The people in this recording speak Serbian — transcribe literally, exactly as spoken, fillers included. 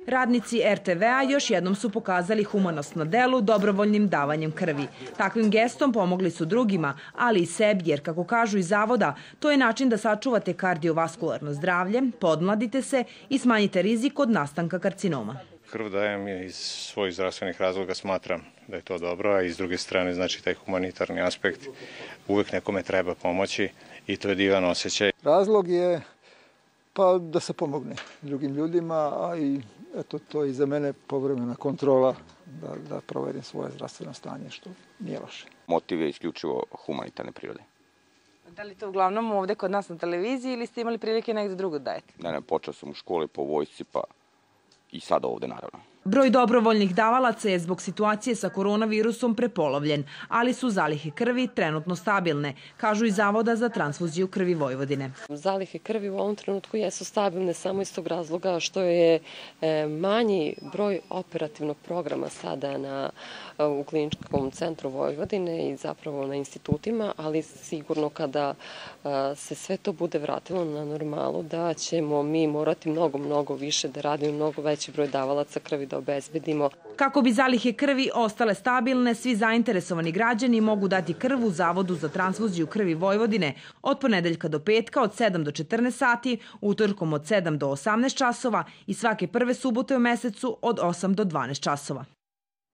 Radnici er te ve-a još jednom su pokazali humanost na delu dobrovoljnim davanjem krvi. Takvim gestom pomogli su drugima, ali i sebi, jer kako kažu iz zavoda, to je način da sačuvate kardiovaskularno zdravlje, podmladite se i smanjite rizik od nastanka karcinoma. Krv dajem je iz svojih zdravstvenih razloga, smatram da je to dobro, a iz druge strane, znači taj humanitarni aspekt, uvek nekome treba pomoći i to je divan osjećaj. Razlog je pa da se pomogne drugim ljudima, a i eto, to je i za mene povremena kontrola da, da proverim svoje zdravstveno stanje, što nije loše. Motiv je isključivo humanitarne prirode. Da li to uglavnom ovde kod nas na televiziji ili ste imali prilike negde drugo da dajete? Ne, ne, počeo sam u školi po vojsci, pa i sada ovde naravno. Broj dobrovoljnih davalaca je zbog situacije sa koronavirusom prepolovljen, ali su zalihe krvi trenutno stabilne, kažu iz Zavoda za transfuziju krvi Vojvodine. Zalihe krvi u ovom trenutku jesu stabilne samo iz tog razloga što je manji broj operativnog programa sada na, u kliničkom centru Vojvodine i zapravo na institutima, ali sigurno kada se sve to bude vratilo na normalu da ćemo mi morati mnogo, mnogo više da radimo, mnogo veći broj davalaca krvi da obezbedimo. Kako bi zalihe krvi ostale stabilne, svi zainteresovani građani mogu dati krv u Zavodu za transfuziju krvi Vojvodine od ponedeljka do petka od sedam do četrnaest sati, utorkom od sedam do osamnaest časova i svake prve subote u mesecu od osam do dvanaest časova.